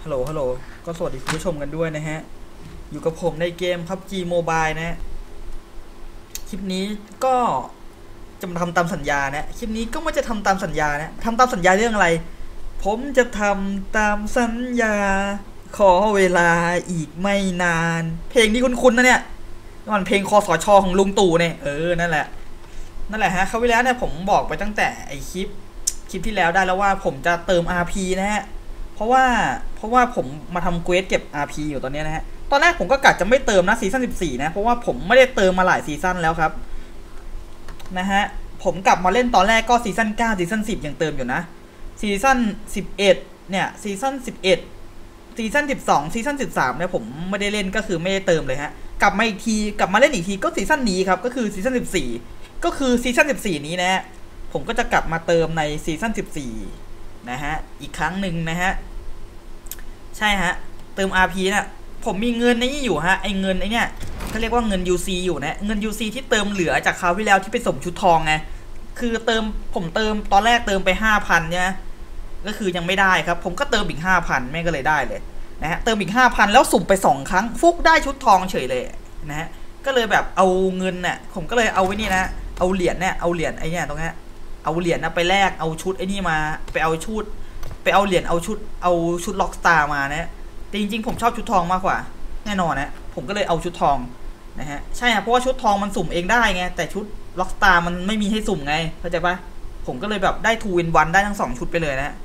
ฮัลโหลก็สวัสดีคุณผู้ชมกันด้วยนะฮะอยู่กับผมในเกม PUBG Mobile นะคลิปนี้ก็จะมาทำตามสัญญานะคลิปนี้ก็ไม่จะทำตามสัญญานะทำตามสัญญาเรื่องอะไรผมจะทำตามสัญญาขอเวลาอีกไม่นานเพลงนี้คุ้นๆนะเนี่ยมันเพลงคสช.ของลุงตู่เนี่ยนั่นแหละฮะคราวที่แล้วเนี่ยผมบอกไปตั้งแต่ไอคลิปที่แล้วได้แล้วว่าผมจะเติม RP นะฮะเพราะว่าผมมาทำเควสเก็บ RP อยู่ตอนนี้นะฮะตอนแรกผมก็กะจะไม่เติมนะซีซั่น14นะเพราะว่าผมไม่ได้เติมมาหลายซีซั่นแล้วครับนะฮะผมกลับมาเล่นตอนแรกก็ซีซั่น9ซีซั่น10ยังเติมอยู่นะซีซั่น11เนี่ยซีซั่น11ซีซั่น12ซีซั่น13เนี่ยผมไม่ได้เล่นก็คือไม่ได้เติมเลยฮะกลับมาอีกทีกลับมาเล่นอีกทีก็ซีซั่นนี้ครับก็คือซีซั่น14ก็คือซีซั่น14นี้นะฮะผมก็จะกลับมาเติมในซีซั่น14นะฮะอีกครั้งหนึ่งนะฮะใช่ฮะเติม RP นะผมมีเงินในนี้อยู่ฮะไอเงินไอเนี่ยเขาเรียกว่าเงิน UC อยู่นะเงิน UC ที่เติมเหลือจากคราวที่แล้วที่ไปสมชุดทองไงคือผมเติมตอนแรกเติมไป 5,000 เนี่ยก็คือยังไม่ได้ครับผมก็เติมอีก 5,000 แม่ก็เลยได้เลยนะฮะเติมอีก 5,000 แล้วสุ่มไป2ครั้งฟุกได้ชุดทองเฉยเลยนะฮะก็เลยแบบเอาเงินน่ะผมก็เลยเอาไว้นี่นะเอาเหรียญเนี่ยเอาเหรียญไอเนี่ยตรงนี้เอาเหรียญนะไปแลกเอาชุดไอ้นี่มาไปเอาเหรียญเอาชุดล็อกสตาร์มานะแต่จริงๆผมชอบชุดทองมากกว่าแน่นอนนะผมก็เลยเอาชุดทองนะฮะใช่ครับเพราะว่าชุดทองมันสุ่มเองได้ไงแต่ชุดล็อกสตาร์มันไม่มีให้สุ่มไงเข้าใจปะผมก็เลยแบบได้2 in 1ได้ทั้ง2ชุดไปเลยนะ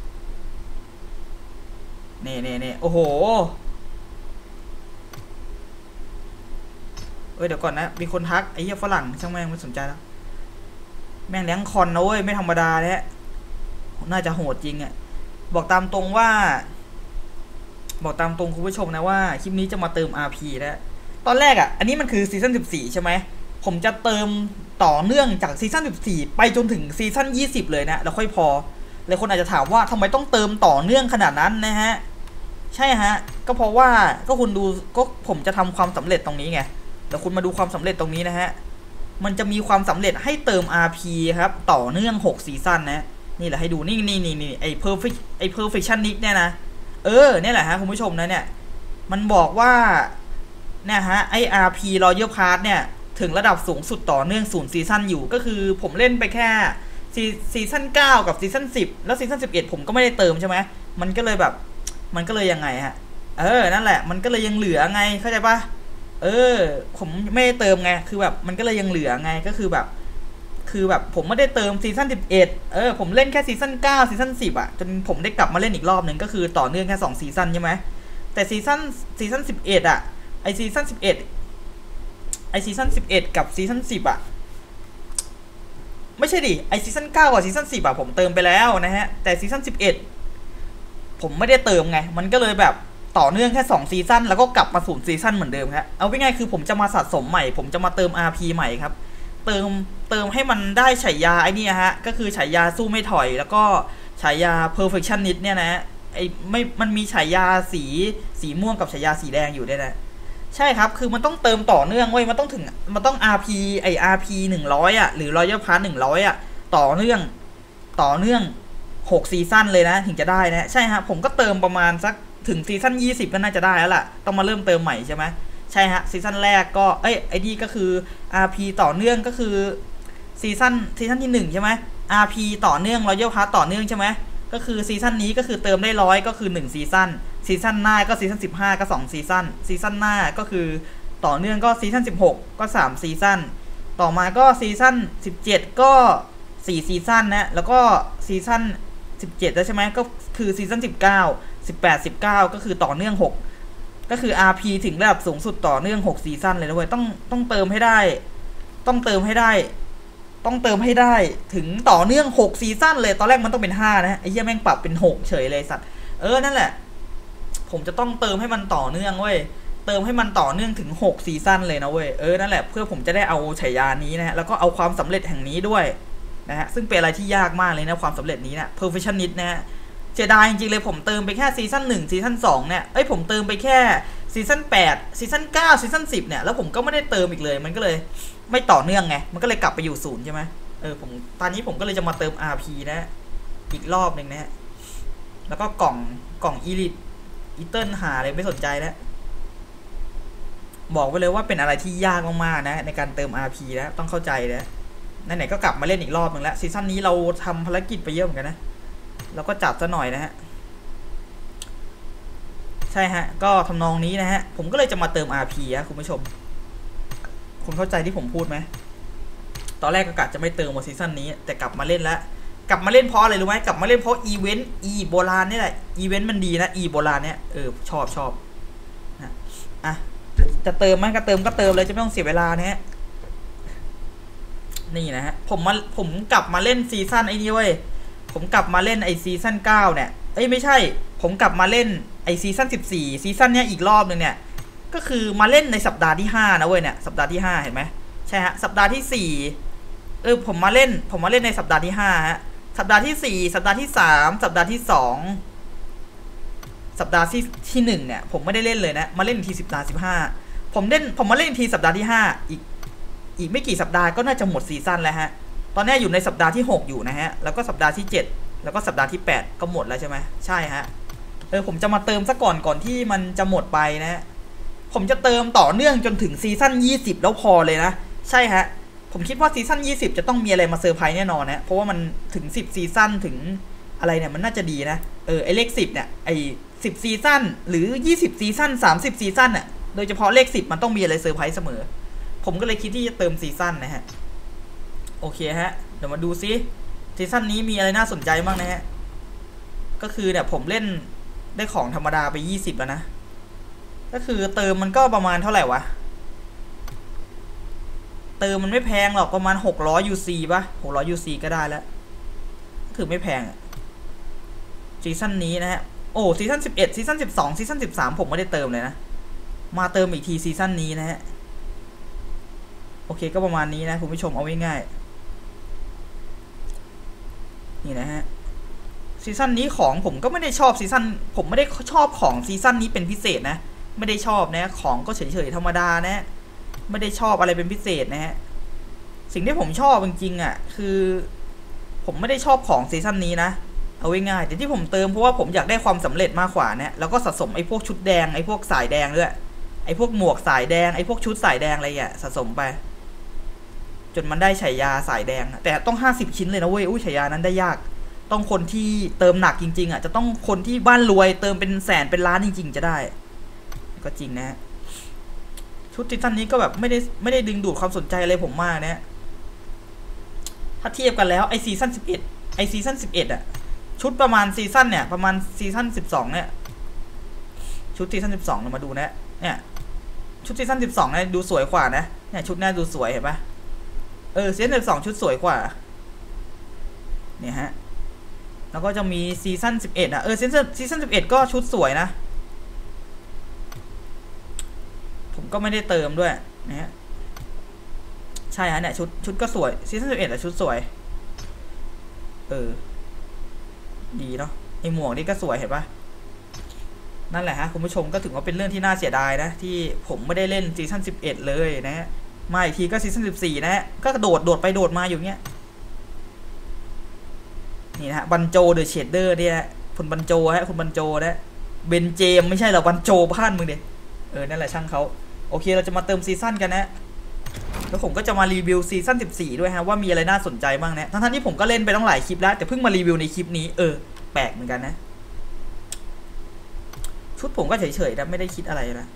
นี่โอ้โหเดี๋ยวก่อนนะมีคนทักไอ้เหี้ยฝรั่งช่างแม่งไม่สนใจแล้วแม่งเลี้ยงคอนนะเว้ยไม่ธรรมดาแล้วน่าจะโหดจริงอ่ะบอกตามตรงคุณผู้ชมนะว่าคลิปนี้จะมาเติม RP นะตอนแรกอ่ะอันนี้มันคือซีซั่น14ใช่ไหมผมจะเติมต่อเนื่องจากซีซั่น14ไปจนถึงซีซั่น20เลยนะแล้วค่อยพอเลยคนอาจจะถามว่าทำไมต้องเติมต่อเนื่องขนาดนั้นนะฮะใช่ฮะก็เพราะว่าก็คุณดูก็ผมจะทำความสำเร็จตรงนี้ไงเดี๋ยวคุณมาดูความสำเร็จตรงนี้นะฮะมันจะมีความสำเร็จให้เติม RP ครับต่อเนื่อง6ซีซั่นนะนี่แหละให้ดูนี่ไอ้ perfectionist เนี่ยนะเนี่ยแหละฮะคุณผู้ชมนะเนี่ยมันบอกว่าเนี่ยฮะไอ้ RP Royal Pass เนี่ยถึงระดับสูงสุดต่อเนื่อง0ซีซั่นอยู่ก็คือผมเล่นไปแค่ซีซั่น9กับซีซั่น10แล้วซีซั่น11ผมก็ไม่ได้เติมใช่ไหมมันก็เลยยังไงฮะนั่นแหละมันก็เลยยังเหลือไงเข้าใจปะผมไม่ได้เติมไงคือแบบมันก็เลยยังเหลือไงก็คือแบบผมไม่ได้เติมซีซั่น11ผมเล่นแค่ซีซั่น9ซีซั่น10อ่ะจนผมได้กลับมาเล่นอีกรอบหนึ่งก็คือต่อเนื่องแค่2ซีซั่นใช่ไหมแต่ซีซั่น11อ่ะไอซีซั่น11กับซีซั่น10อ่ะไม่ใช่ดิไอซีซั่น9กับซีซั่น10อ่ะผมเติมไปแล้วนะฮะแต่ซีซั่น11ผมไม่ได้เติมไงมันก็เลยแบบต่อเนื่องแค่2ซีซั่นแล้วก็กลับมา0ซีซั่นเหมือนเดิมครับเอาง่ายๆคือผมจะมาสะสมใหม่ผมจะมาเติม RP ใหม่ครับเติมให้มันได้ฉายาไอ้นี่ฮะก็คือฉายาสู้ไม่ถอยแล้วก็ฉายา perfectionist เนี่ยนะมันมีฉายาสีม่วงกับฉายาสีแดงอยู่ด้วยนะใช่ครับคือมันต้องเติมต่อเนื่องเว้ยมันต้อง RP RP 100อ่ะหรือ Royal Pass 100อ่ะต่อเนื่อง6ซีซั่นเลยนะถึงจะได้นะใช่ฮะผมก็เติมประมาณสักถึงซีซั่น20ก็น่าจะได้แล้วล่ะต้องมาเริ่มเติมใหม่ใช่ไหมใช่ฮะซีซั่นแรกก็ไอ้นี่ก็คือ RP ต่อเนื่องก็คือซีซั่นที่1ใช่ไหม RP ต่อเนื่อง Royal Pass ต่อเนื่องใช่ไหมก็คือซีซั่นนี้ก็คือเติมได้100ก็คือ1ซีซั่นหน้าก็ซีซั่น15ก็2ซีซั่นหน้าก็คือต่อเนื่องก็ซีซั่น16ก็3ซีซั่นต่อมาก็ซีซั่น17ก็4ซีซั่นนะแล้วก็ซีซั่น17แล้วใช่ไหมก็คือซีซั่น18 19ก็คือต่อเนื่อง6ก็คือ RP ถึงระดับสูงสุดต่อเนื่อง6ซีซั่นเลยนะเว้ยต้องเติมให้ได้ถึงต่อเนื่อง6ซีซั่นเลยตอนแรกมันต้องเป็น5นะไอ้เหี้ยแม่งปรับเป็น6เฉยเลยสัตว์นั่นแหละผมจะต้องเติมให้มันต่อเนื่องเว้ยเติมให้มันต่อเนื่องถึง6ซีซั่นเลยนะเว้ยนั่นแหละเพื่อผมจะได้เอาฉายานี้นะแล้วก็เอาความสำเร็จแห่งนี้ด้วยนะฮะซึ่งเป็นอะไรที่ยากมากเลยนะความสำเร็จนี้นะ perfectionist นะฮะเสียดายจริงๆเลยผมเติมไปแค่ซีซั่น1ซีซั่น2เนี่ยผมเติมไปแค่ซีซั่น8ซีซั่น9ซีซั่น10เนี่ยแล้วผมก็ไม่ได้เติมอีกเลยมันก็เลยไม่ต่อเนื่องไงมันก็เลยกลับไปอยู่0ใช่ไหมตอนนี้ผมก็เลยจะมาเติม RP นะอีกรอบนึงนะแล้วก็กล่องอีลิทอีเติ้ลหาอะไรไม่สนใจแล้วบอกไปเลยว่าเป็นอะไรที่ยากมากๆนะในการเติม RP แล้วต้องเข้าใจนะไหนๆก็กลับมาเล่นอีกรอบหนึ่งแล้วซีซั่นนี้เราทำภารกิจไปเยอะเหมือนกันนะเราก็จัดซะหน่อยนะฮะใช่ฮะก็ทำนองนี้นะฮะผมก็เลยจะมาเติม RP นะคุณผู้ชมคุณเข้าใจที่ผมพูดไหมตอนแรกก็กะจะไม่เติมซีซั่นนี้แต่กลับมาเล่นแล้วกลับมาเล่นเพราะอะไรรู้ไหมกลับมาเล่นเพราะอีเวนต์โบราณนี่แหละอีเวนต์มันดีนะโบราณเนี่ยชอบนะอ่ะจะเติมมั้ยก็เติมเลยจะไม่ต้องเสียเวลานะฮะนี่นะฮะผมกลับมาเล่นซีซั่นไอ้นี่เว้ยผมกลับมาเล่นไอซีซั่น9เนี่ยไม่ใช่ผมกลับมาเล่นไอซีซั่น14ซีซั่นเนี้ยอีกรอบนึงเนี่ยก็คือมาเล่นในสัปดาห์ที่5นะเว้ยเนี่ยสัปดาห์ที่5เห็นไหมใช่ฮะสัปดาห์ที่4ผมมาเล่นในสัปดาห์ที่5ฮะสัปดาห์ที่4สัปดาห์ที่3สัปดาห์ที่2สัปดาห์ที่1เนี่ยผมไม่ได้เล่นเลยนะมาเล่นทีสัปดาห์15ผมมาเล่นทีสัปดาห์ที่5อีกไม่กี่สัปดาห์ก็น่าจะหมดซีซั่นแล้วฮะตอนนี้อยู่ในสัปดาห์ที่6อยู่นะฮะแล้วก็สัปดาห์ที่7แล้วก็สัปดาห์ที่8ก็หมดแล้วใช่ไหมใช่ฮะผมจะมาเติมซะก่อนที่มันจะหมดไปนะฮะผมจะเติมต่อเนื่องจนถึงซีซั่น20แล้วพอเลยนะใช่ฮะผมคิดว่าซีซั่น20จะต้องมีอะไรมาเซอร์ไพรส์แน่นอนนะเพราะว่ามันถึง10ซีซั่นถึงอะไรเนี่ยมันน่าจะดีนะไอเลข10เนี่ยไอ10ซีซั่นหรือ20ซีซั่น30ซีซั่นน่ะโดยเฉพาะเลข10มันต้องมีอะไรเซอร์ไพรส์เสมอผมก็เลยคิดที่จะเติมซีซั่นนะฮะโอเคฮะเดี๋ยวมาดูซิซีซั่นนี้มีอะไรน่าสนใจบ้างนะฮะก็คือเนี่ยผมเล่นได้ของธรรมดาไป20แล้วนะก็คือเติมมันก็ประมาณเท่าไหร่วะเติมมันไม่แพงหรอกประมาณ600 UC ป่ะ600 UC ก็ได้แล้วคือไม่แพงซีซั่นนี้นะฮะซีซั่น11ซีซั่น12ซีซั่น13ผมไม่ได้เติมเลยนะมาเติมอีกทีซีซั่นนี้นะฮะโอเคก็ประมาณนี้นะคุณผู้ชมเอาง่ายๆนี่นะฮะซีซั่นนี้ของผมก็ไม่ได้ชอบผมไม่ได้ชอบของซีซั่นนี้เป็นพิเศษนะไม่ได้ชอบนะของก็เฉยๆธรรมดานะไม่ได้ชอบอะไรเป็นพิเศษนะฮะสิ่งที่ผมชอบจริงๆอ่ะคือผมไม่ได้ชอบของซีซั่นนี้นะเอาง่ายๆแต่ที่ผมเติมเพราะว่าผมอยากได้ความสำเร็จมากกว่านะแล้วก็สะสมไอ้พวกชุดแดงไอ้พวกสายแดงด้วยไอ้พวกหมวกสายแดงไอ้พวกชุดสายแดงอะไรอย่างสะสมไปจนมันได้ฉายาสายแดงแต่ต้อง50ชิ้นเลยนะเว้ยฉายานั้นได้ยากต้องคนที่เติมหนักจริงๆอ่ะจะต้องคนที่บ้านรวยเติมเป็นแสนเป็นล้านจริงๆจะได้ก็จริงนะชุดซีซั่นนี้ก็แบบไม่ได้ดึงดูดความสนใจอะไรผมมากนะถ้าเทียบกันแล้วไอซีซั่น11อ่ะชุดประมาณซีซั่นเนี่ยประมาณซีซั่น12เนี่ยชุดซีซั่น12เรามาดูนะเนี่ยชุดซีซั่น12เนี่ยดูสวยกว่านะเนี่ยชุดน่าดูสวยเห็นปะซีซั่น12ชุดสวยกว่าเนี่ยฮะแล้วก็จะมีซีซั่น11อ่ะซีซั่น11ก็ชุดสวยนะผมก็ไม่ได้เติมด้วยนะฮะใช่ฮะเนี่ยชุดก็สวยซีซั่น11อ่ะชุดสวยดีเนาะไอหมวกนี่ก็สวยเห็นปะนั่นแหละฮะคุณผู้ชมก็ถือว่าเป็นเรื่องที่น่าเสียดายนะที่ผมไม่ได้เล่นซีซั่น11เลยนะฮะมาอีกทีก็ซีซั่น14นะฮะก็กระโดดไปโดดมาอยู่เงี้ยนี่นะฮะบันโจเดอะเชดเดอร์เนี่ยคุณบันโจฮะคุณบันโจนะเบนเจมไม่ใช่หรอบันโจบ้านมึงเด็นั่นแหละช่างเขาโอเคเราจะมาเติมซีซั่นกันนะแล้วผมก็จะมารีวิวซีซั่น14ด้วยฮะว่ามีอะไรน่าสนใจบ้างนะทั้งที่ผมก็เล่นไปตั้งหลายคลิปแล้วแต่เพิ่งมารีวิวในคลิปนี้แปลกเหมือนกันนะชุดผมก็เฉยๆนะไม่ได้คิดอะไรนะ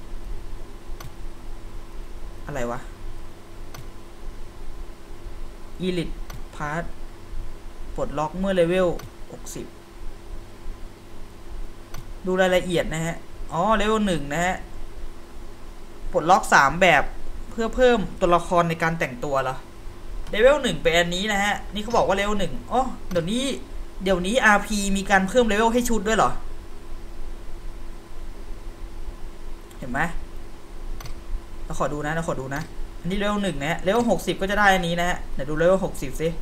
อะไรวะอีลิทพาร์ทปลดล็อกเมื่อเลเวล60ดูรายละเอียดนะฮะเลเวล1นะฮะปลดล็อก3แบบเพื่อเพิ่มตัวละครในการแต่งตัวเหรอเลเวล1เป็นอันนี้นะฮะนี่เขาบอกว่าเลเวล1เดี๋ยวนี้ RP มีการเพิ่มเลเวลให้ชุดด้วยเหรอเห็นไหมเราขอดูนะอันนี้เลเวล1นะเลเวล60ก็จะได้อันนี้นะฮะเดี๋ยวดูเลเวล60สิ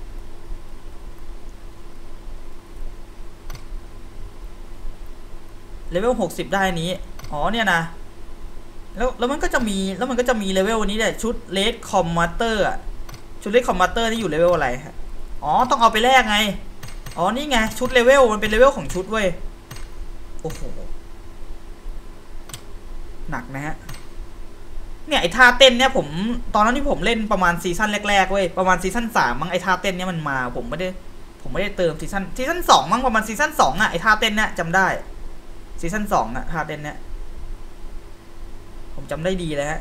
เลเวล60ได้อันนี้เนี่ยนะแล้วมันก็จะมีเลเวลนี้แหละชุดเลดคอมมาสเตอร์ชุดเลดคอมมาสเตอร์นี่อยู่เลเวลอะไรฮะต้องเอาไปแลกไงนี่ไงชุดเลเวลมันเป็นเลเวลของชุดเว้ยโอ้โหหนักนะฮะเนี่ยไอ้ท่าเต้นเนี่ยผมตอนนั้นที่ผมเล่นประมาณซีซั่นแรกๆเว้ยประมาณซีซั่น3มั้งไอ้ท่าเต้นเนี่ยมันมาผมไม่ได้เติมซีซั่น2มั้งประมาณซีซั่น2อ่ะไอ้ท่าเต้นเนี่ยจำได้ซีซั่น2อ่ะท่าเต้นเนี่ยผมจำได้ดีเลยฮะ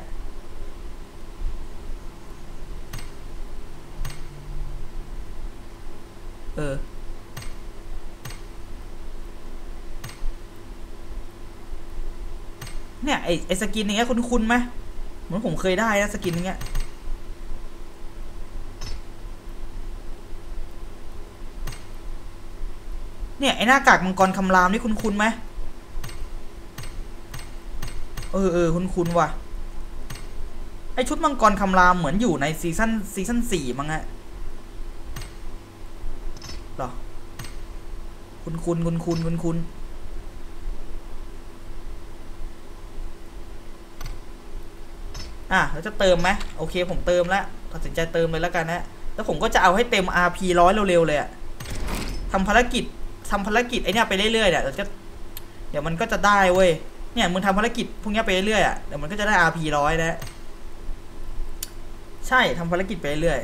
เนี่ยไอสกินอย่างเงี้ยคุ้นๆไหมเหมือนผมเคยได้นะสกินอย่างเงี้ยเนี่ยไอหน้ากากมังกรคำรามนี่คุ้นๆไหมคุ้นๆว่ะไอชุดมังกรคำรามเหมือนอยู่ในซีซั่น4มั้งฮะหรอคุ้นแล้วจะเติมไหมโอเคผมเติมแล้วตัดสินใจเติมเลยแล้วกันนะแล้วผมก็จะเอาให้เต็ม RP 100เร็วๆเลยอะทำภารกิจไอเนี้ยไปเรื่อยๆเนี่ยเดี๋ยวมันก็จะได้เว้ยเนี่ยมึงทำภารกิจพวกนี้ไปเรื่อยๆเดี๋ยวมันก็จะได้ RP 100นะใช่ทำภารกิจไปเรื่อย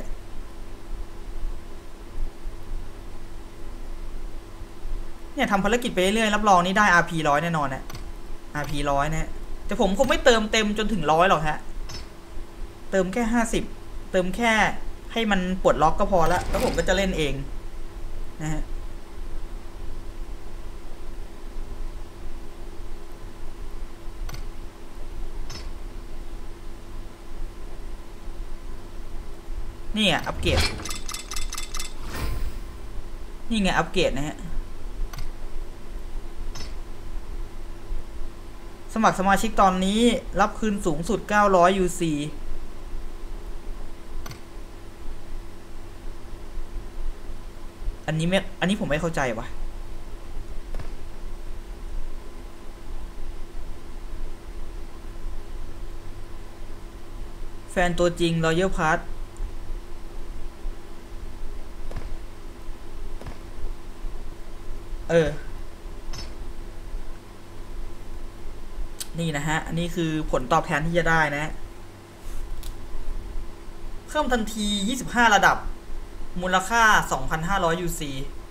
เนี่ยทำภารกิจไปเรื่อยรับรองนี่ได้ RP 100แน่นอนนะ RP 100นะแต่ผมคงไม่เติมเต็มจนถึง100หรอกฮะเติมแค่50เติมแค่ให้มันปลดล็อกก็พอแล้วผมก็จะเล่นเองนะฮะนี่ไงอัปเกรดนะฮะสมัครสมาชิกตอนนี้รับคืนสูงสุด900 UC อันนี้ผมไม่เข้าใจว่ะแฟนตัวจริง Royal Pass นี่นะฮะอันนี้คือผลตอบแทนที่จะได้นะเพิ่มทันที25ระดับมูลค่า 2,500 UC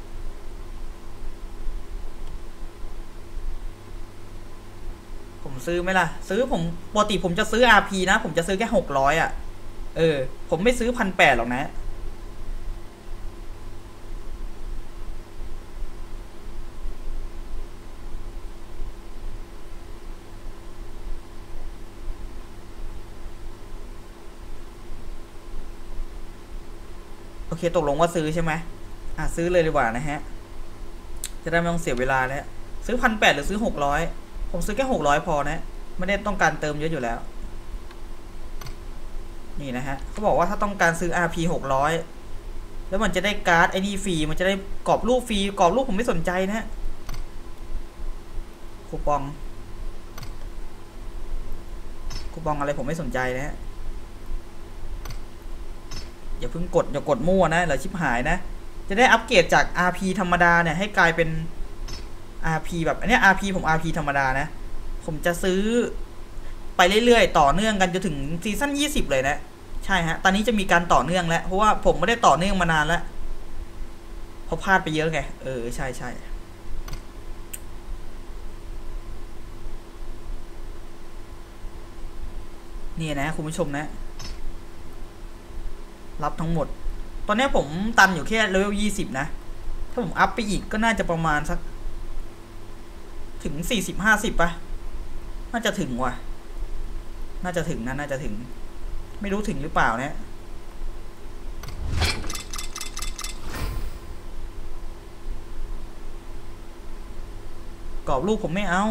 ผมซื้อไหมล่ะซื้อผมปกติผมจะซื้อ RP นะผมจะซื้อแค่600อ่ะผมไม่ซื้อ 1,800 หรอกนะโอเคตกลงว่าซื้อใช่ไหมซื้อเลยดีกว่านะฮะจะได้ไม่ต้องเสียเวลาแล้วซื้อ 1,800 หรือซื้อ600ผมซื้อแค่600พอนะไม่ได้ต้องการเติมเยอะอยู่แล้วนี่นะฮะเขาบอกว่าถ้าต้องการซื้อ RP 600แล้วมันจะได้การ์ดไอ้นี่ฟรีมันจะได้กรอบรูปฟรีกรอบรูปผมไม่สนใจนะฮะคูปองอะไรผมไม่สนใจนะฮะอย่าเพิ่งอย่ากดมั่วนะเดี๋ยวชิบหายนะจะได้อัปเกรดจาก RP ธรรมดาเนี่ยให้กลายเป็น RP แบบอันนี้ RP ผม RP ธรรมดานะผมจะซื้อไปเรื่อยๆต่อเนื่องกันจนถึงซีซั่น20เลยนะใช่ฮะตอนนี้จะมีการต่อเนื่องแล้วเพราะว่าผมไม่ได้ต่อเนื่องมานานแล้วเพราะพลาดไปเยอะไงใช่นี่นะคุณผู้ชมนะรับทั้งหมดตอนนี้ผมตันอยู่แค่เลเวล20นะถ้าผมอัพไปอีกก็น่าจะประมาณสักถึง40-50ป่ะน่าจะถึงว่ะน่าจะถึงไม่รู้ถึงหรือเปล่าเนี่ยกรอบรูปผมไม่เอา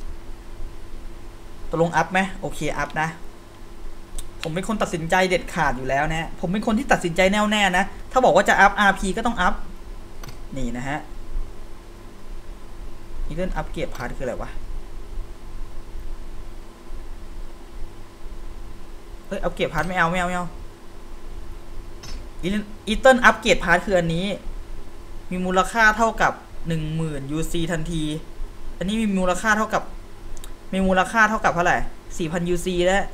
ตกลงอัพไหมโอเคอัพนะผมเป็นคนตัดสินใจเด็ดขาดอยู่แล้วนะผมเป็นคนที่ตัดสินใจแน่วแน่นะถ้าบอกว่าจะอัพ RP ก็ต้องอัพนี่นะฮะนี่เรื่องอัพเกรดพาร์ทคืออะไรวะอัพเกรดพาร์ทไม่เอาอีเติ้ลอัพเกรดพาร์ทคืออันนี้มีมูลค่าเท่ากับ 10,000 UC ทันทีอันนี้มีมูลค่าเท่ากับเท่าไหร่ 4,000 UC แล้ว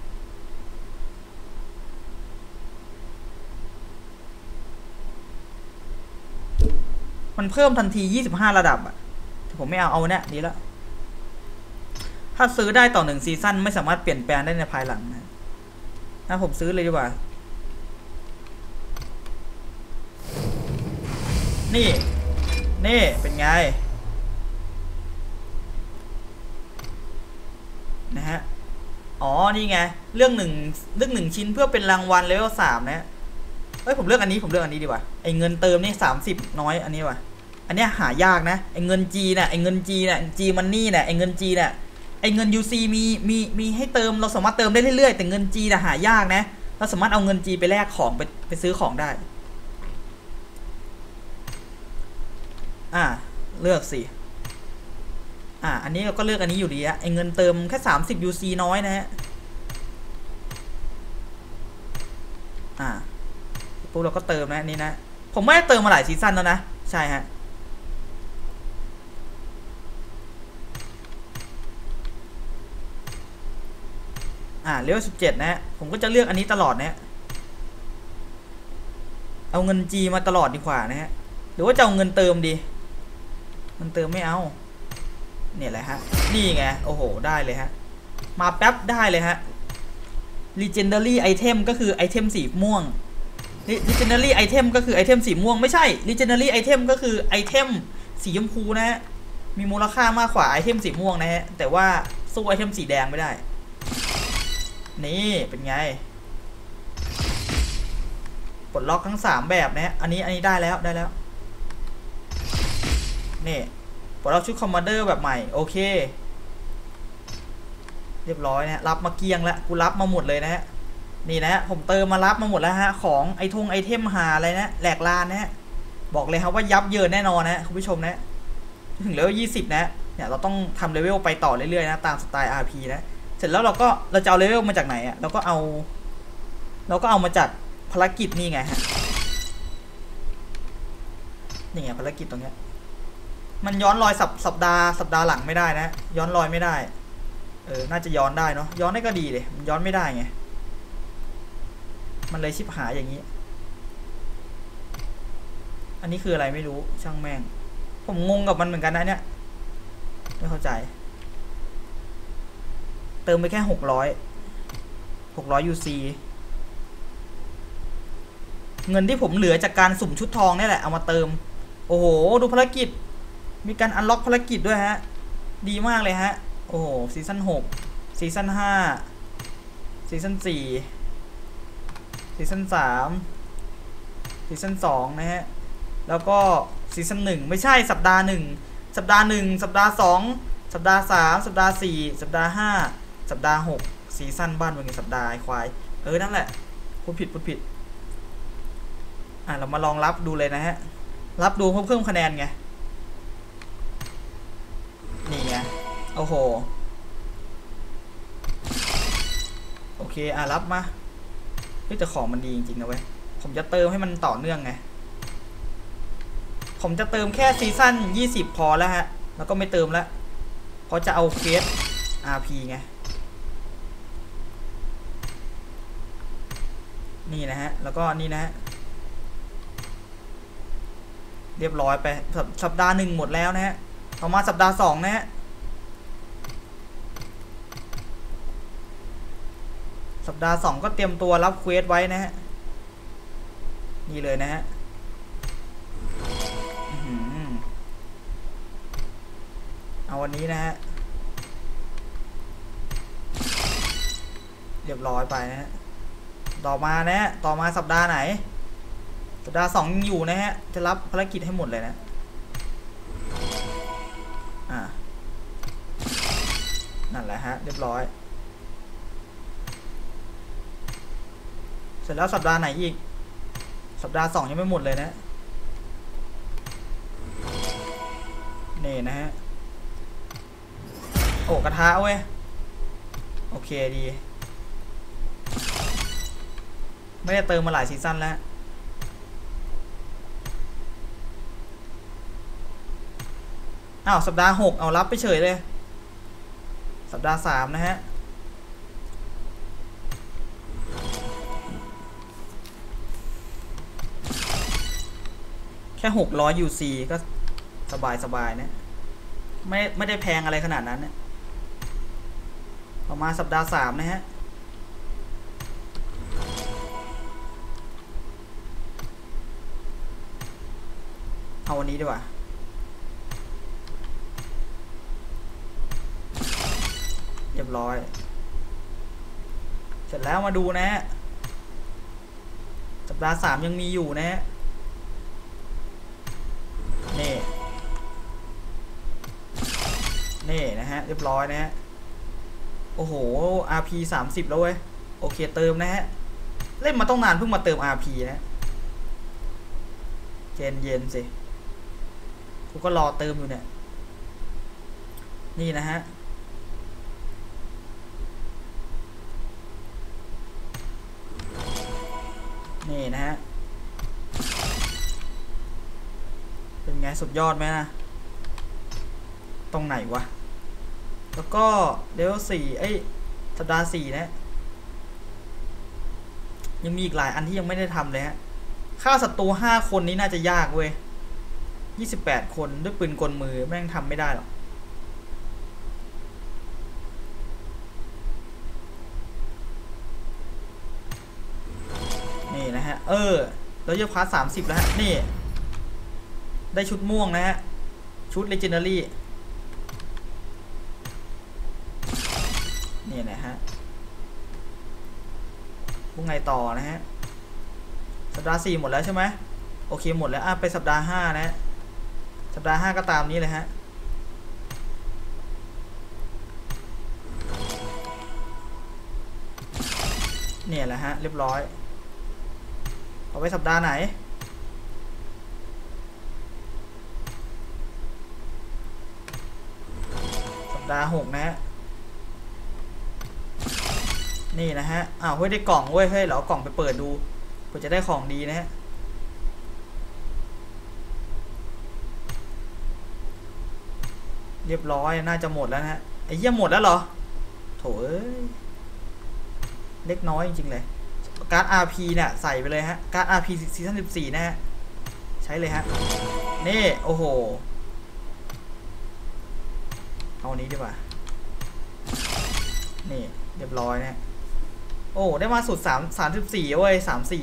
มันเพิ่มทันที25ระดับอ่ะผมไม่เอาเนี่ยดีแล้วถ้าซื้อได้ต่อ1ซีซั่นไม่สามารถเปลี่ยนแปลงได้ในภายหลังนะผมซื้อเลยดีกว่านี่เป็นไงนะฮะอ๋อนี่ไงเรื่องหนึ่งชิ้นเพื่อเป็นรางวัลเลเวล3นะเอ้ยผมเลือกอันนี้ดีกว่าไอ้เงินเติมนี่30น้อยอันนี้ว่ะอันเนี้ยหายากนะไอ้เงิน G น่ะไอ้เงิน G น่ะ G Money น่ะไอ้เงิน G น่ะไอ้เงิน UC มีให้เติมเราสามารถเติมได้เรื่อยๆแต่เงิน G น่ะหายากนะเราสามารถเอาเงิน G ไปแลกของไปซื้อของได้เลือกสิอันนี้เราก็เลือกอันนี้อยู่ดีอะไอเงินเติมแค่30 UC น้อยนะฮะปุ๊บเราก็เติมนะนี่นะผมไม่ได้เติมมาหลายซีซั่นแล้วนะใช่ฮะเลเวล17นะฮะผมก็จะเลือกอันนี้ตลอดนะเอาเงิน G มาตลอดดีกว่านะฮะหรือว่าจะเอาเงินเติมดีมันเติมไม่เอาเนี่ยแหละฮะนี่ไงโอ้โหได้เลยฮะมาแป๊บได้เลยฮะ Legendary Item ก็คือไอเทมสีม่วง Legendary Item ก็คือไอเทมสีม่วงไม่ใช่ Legendary Item ก็คือไอเทมสีชมพูนะฮะมีมูลค่ามากกว่าไอเทมสีม่วงนะฮะแต่ว่าสู้ไอเทมสีแดงไม่ได้นี่เป็นไงปลดล็อกทั้ง3แบบนะฮะอันนี้ได้แล้วนี่ปลดล็อกชุดคอมมานเดอร์แบบใหม่โอเคเรียบร้อยนะรับมาเกียงแล้วกูรับมาหมดเลยนะฮะนี่นะผมเติมมารับมาหมดแล้วฮะของไอเทมหาอะไรนะแหลกลานนะฮะบอกเลยครับว่ายับเยินแน่นอนนะคุณผู้ชมนะถึงเลเวล20นะเนี่ยเราต้องทำเลเวลไปต่อเรื่อยๆนะตามสไตล์ RP นะเสร็จแล้วเราจะเอาเลเวลมาจากไหนอ่ะเราก็เอามาจากภารกิจนี่ไงฮะนี่ไงภารกิจตรงเนี้ยมันย้อนรอยสัปดาห์หลังไม่ได้นะย้อนรอยไม่ได้น่าจะย้อนได้เนาะย้อนได้ก็ดีเลยมันย้อนไม่ได้ไงมันเลยชิบหายอย่างนี้อันนี้คืออะไรไม่รู้ช่างแม่งผมงงกับมันเหมือนกันนะเนี่ยไม่เข้าใจเติมไปแค่600 UC เงินที่ผมเหลือจากการสุ่มชุดทองนี่แหละเอามาเติมโอ้โหดูภารกิจมีการอันล็อกภารกิจด้วยฮะดีมากเลยฮะโอ้โหซีซั่น6ซีซั่น5ซีซั่น4ซีซั่น3ซีซั่น2นะฮะแล้วก็ซีซั่น1ไม่ใช่สัปดาห์1สัปดาห์1สัปดาห์2สัปดาห์3สัปดาห์4สัปดาห์5สัปดาห์6ซีซั่นบ้านวันนี้สัปดาห์ควายนั่นแหละพูดผิดเรามาลองรับดูเลยนะฮะรับดูเพิ่มคะแนนไงนี่ไงโอ้โหโอเครับมาแต่ของมันดีจริงๆนะเว้ยผมจะเติมให้มันต่อเนื่องไงผมจะเติมแค่ซีซั่น20พอแล้วฮะแล้วก็ไม่เติมแล้วเพราะจะเอาเฟส RP ไงนี่นะฮะแล้วก็นี่นะฮะเรียบร้อยไปสัปดาห์1หมดแล้วนะฮะต่อมาสัปดาห์2นะฮะสัปดาห์2ก็เตรียมตัวรับเควสไว้นะฮะนี่เลยนะฮะเอาวันนี้นะฮะเรียบร้อยไปนะฮะต่อมานะฮะต่อมาสัปดาห์ไหนสัปดาห์2ยังอยู่นะฮะจะรับภารกิจให้หมดเลยนะนั่นแหละฮะเรียบร้อยเสร็จแล้วสัปดาห์ไหนอีกสัปดาห์2ยังไม่หมดเลยนะนี่นะฮะโอ้กระทะเว้ยโอเคดีไม่ได้เติมมาหลายซีซั่นแล้วสัปดาห์6เอารับไปเฉยเลยสัปดาห์3นะฮะแค่600 UC ก็สบายนะไม่ได้แพงอะไรขนาดนั้นนะประมาณสัปดาห์3นะฮะเอาวันนี้ดีกว่าเรียบร้อยเสร็จแล้วมาดูนะฮะสัปดาห์3ยังมีอยู่นะฮะนี่นะฮะเรียบร้อยนะฮะโอ้โห RP 30แล้วเว้ยโอเคเติมนะฮะเล่นมาต้องนานเพิ่งมาเติม RP นะเย็นสิกูก็รอเติมอยู่เนี่ยนี่นะฮะนี่นะฮะเป็นไงสุดยอดไหมนะตรงไหนวะแล้วก็เลเวล4สัปดาห์4นะยังมีอีกหลายอันที่ยังไม่ได้ทำเลยฮะฆ่าศัตรู5 คนนี้น่าจะยากเว้ย28 คนด้วยปืนกลมือแม่งทำไม่ได้หรอกนี่นะฮะแล้วยกพาร์ท30แล้วฮะนี่ได้ชุดม่วงนะฮะชุด Legendary นี่นะฮะพวกไงต่อนะฮะสัปดาห์4หมดแล้วใช่ไหมโอเคหมดแล้วไปสัปดาห์5นะฮะสัปดาห์5ก็ตามนี้เลยฮะเนี่ยแหละฮะเรียบร้อยเอาไปสัปดาห์ไหนสัปดาห์6นะฮะนี่นะฮะเฮ้ยได้กล่องเว้ยเฮ้ยเราเอากล่องไปเปิดดูเพื่อจะได้ของดีนะฮะเรียบร้อยน่าจะหมดแล้วนะฮะไอ้เหี้ยหมดแล้วเหรอโถเอ้ยเล็กน้อยจริงๆเลยการ์ด RP เนี่ยใส่ไปเลยฮะการ์ด RP ซีซั่น14นะฮะใช้เลยฮะนี่โอ้โหเอานี้ดีกว่านี่เรียบร้อยนะโอ้ได้มาสุด34เว้ย34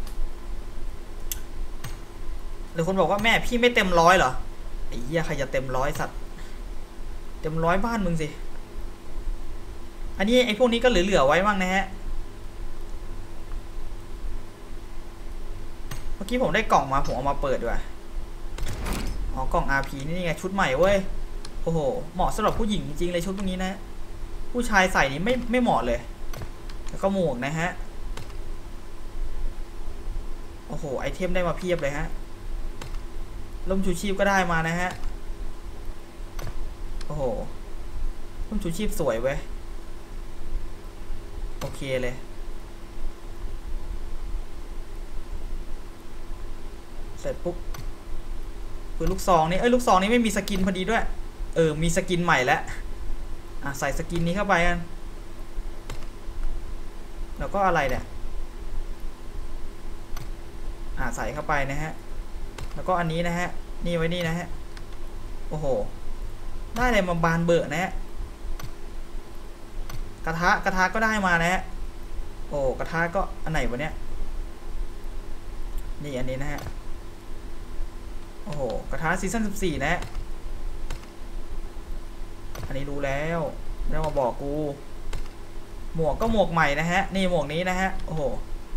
หรือคนบอกว่าแม่พี่ไม่เต็ม100เหรอไอ้เหี้ยใครจะเต็ม100สัตว์เต็ม100บ้านมึงสิอันนี้ไอ้พวกนี้ก็เหลือไว้บ้างนะฮะเมื่อกี้ผมได้กล่องมาผมเอามาเปิดด้วยกล่อง RP นี่ไงชุดใหม่เว้ยโอ้โหเหมาะสำหรับผู้หญิงจริงๆเลยชุดพวกนี้นะผู้ชายใส่นี่ไม่เหมาะเลยแล้วก็หมวกนะฮะโอ้โหไอเทมได้มาเพียบเลยฮะร่มชูชีพก็ได้มานะฮะโอ้โหร่มชูชีพสวยเว้ยโอเคเลยเสร็จปุ๊บปืนลูกซองนี่ลูกซองนี่ไม่มีสกินพอดีด้วยมีสกินใหม่แล้วใส่สกินนี้เข้าไปกันแล้วก็อะไรเนี่ยใส่เข้าไปนะฮะแล้วก็อันนี้นะฮะนี่ไว้นี่นะฮะโอ้โหได้อะไรมาบานเบอร์นะฮะกระทะก็ได้มานะฮะโอ้กระทะก็อันไหนวะเนี่ยนี่อันนี้นะฮะโอ้โหกระทะซีซั่น14นะฮะอันนี้รู้แล้วไม่ต้องมาบอกกูหมวกก็หมวกใหม่นะฮะนี่หมวกนี้นะฮะโอ้โห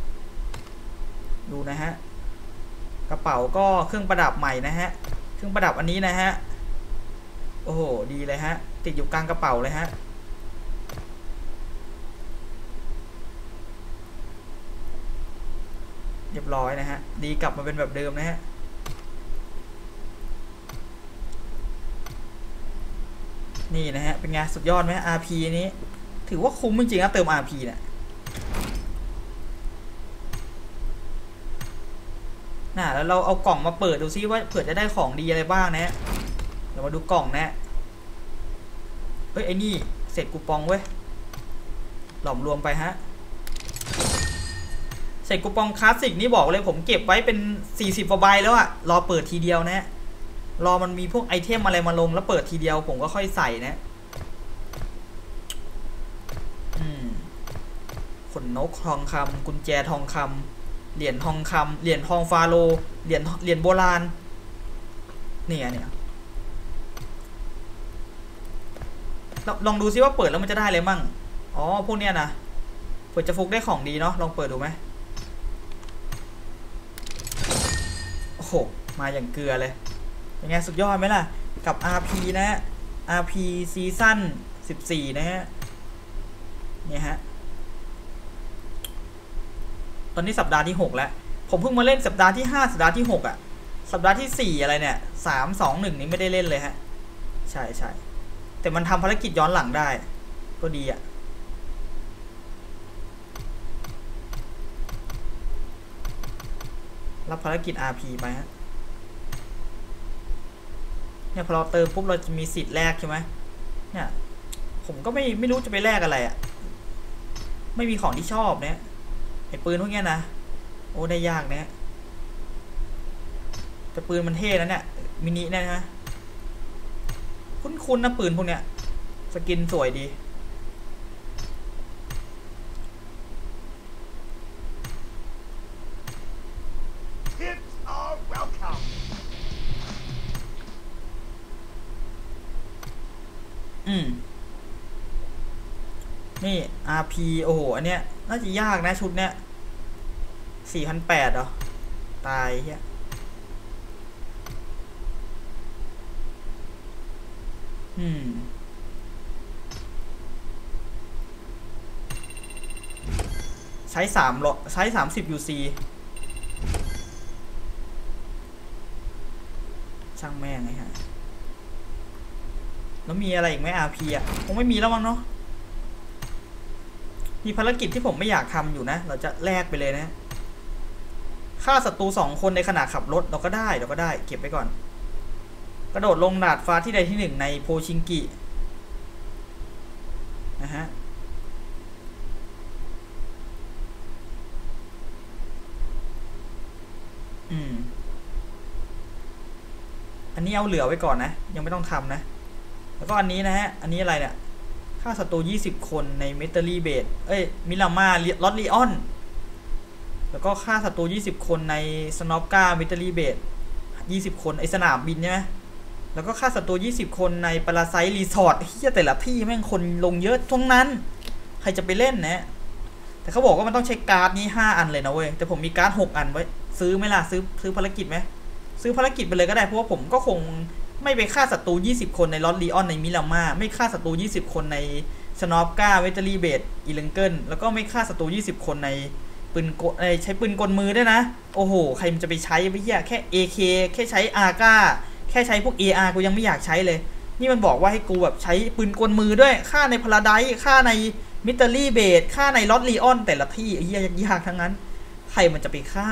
ดูนะฮะกระเป๋าก็เครื่องประดับใหม่นะฮะเครื่องประดับอันนี้นะฮะโอ้โหดีเลยฮะติดอยู่กลางกระเป๋าเลยฮะเรียบร้อยนะฮะดีกลับมาเป็นแบบเดิมนะฮะนี่นะฮะเป็นไงสุดยอดไหม RP นี้ถือว่าคุ้มจริงๆนะเติม RP เนี่ยแล้วเราเอากล่องมาเปิดดูซิว่าเผื่อจะได้ของดีอะไรบ้างนะเดี๋ยวมาดูกล่องนะไอ้นี่เสร็จคูปองเว้ยหลอมรวมไปฮะใส่คูปองคลาสสิกนี่บอกเลยผมเก็บไว้เป็น40 กว่าใบแล้วอะรอเปิดทีเดียวนะรอมันมีพวกไอเทมอะไรมาลงแล้วเปิดทีเดียวผมก็ค่อยใส่นะขนนกทองคำกุญแจทองคำเหรียญทองคำเหรียญทองฟาโรห์เหรียญโบราณเนี่ยลองดูซิว่าเปิดแล้วมันจะได้อะไรมั่งอ๋อพวกเนี้ยนะเปิดจะฟุกได้ของดีเนาะลองเปิดดูไหมโอ้โหมาอย่างเกลือเลยยังไงสุดยอดไหมล่ะกับ RP นะ RP ซีซั่น14นะฮะเนี่ยฮะตอนนี้สัปดาห์ที่6แล้วผมเพิ่งมาเล่นสัปดาห์ที่5สัปดาห์ที่6อ่ะสัปดาห์ที่4อะไรเนี่ย3 2 1นี้ไม่ได้เล่นเลยฮะใช่แต่มันทำภารกิจย้อนหลังได้ก็ดีอ่ะรับภารกิจ RP ไปฮะเนี่ยพอเราเติมปุ๊บเราจะมีสิทธิ์แลกใช่ไหมเนี่ยผมก็ไม่รู้จะไปแลกอะไรอ่ะไม่มีของที่ชอบเนี่ยไอ้ปืนพวกเนี้ยนะโอ้ได้ยากเนี่ยแต่ปืนมันเท่นะเนี่ยมินิเนี่ยนะคุ้นๆนะปืนพวกเนี้ยสกินสวยดีนี่ RP โอ้โหอันเนี้ยน่าจะยากนะชุดเนี้ย4,800เหรอตายเฮียใช้ใช้30 UC ช่างแม่งไงฮะแล้วมีอะไรอีกไหม RP อ่ะคงไม่มีแล้วมั้งเนาะมีภารกิจที่ผมไม่อยากทำอยู่นะเราจะแลกไปเลยนะฆ่าศัตรู2 คนในขณะขับรถเราก็ได้เก็บไปก่อนกระโดดลงดาดฟ้าที่ใดที่1ในโพชิงกินะฮะอันนี้เอาเหลือไว้ก่อนนะยังไม่ต้องทำนะแล้วก็อันนี้นะฮะอันนี้อะไรเนี่ยฆ่าศัตรู20 คนในเมทัลลี่เบดมิลาม่าลอตลีออนแล้วก็ฆ่าศัตรู20 คนในสโนปก้าเมทัลลี่เบด20 คนไอสนามบินใช่ไหมแล้วก็ฆ่าศัตรู20 คนในปาราไซต์รีสอร์ทเฮียแต่ละที่แม่งคนลงเยอะทั้งนั้นใครจะไปเล่นนะแต่เขาบอกว่ามันต้องใช้การ์ดนี้5 อันเลยนะเว้ยแต่ผมมีการ์ด6 อันไว้ซื้อไหมล่ะซื้อภารกิจไหมซื้อภารกิจไปเลยก็ได้เพราะว่าผมก็คงไม่ไปฆ่าศัตรู20 คนในลอตลีออนในมิลาม่าไม่ฆ่าศัตรู20 คนในสโนปก้าเวเทอรี่เบดอีเลงเกิลแล้วก็ไม่ฆ่าศัตรู20 คนในปืนกลใช้ปืนกลมือด้วยนะโอ้โหใครมันจะไปใช้ไปเหี้ยแค่ AK แค่ใช้อาก้าแค่ใช้พวก AR กูยังไม่อยากใช้เลยนี่มันบอกว่าให้กูแบบใช้ปืนกลมือด้วยฆ่าในพาราไดซ์ฆ่าในมิเตอรี่เบดฆ่าในลอตลีออนแต่ละที่เหี้ยยากทั้งนั้นใครมันจะไปฆ่า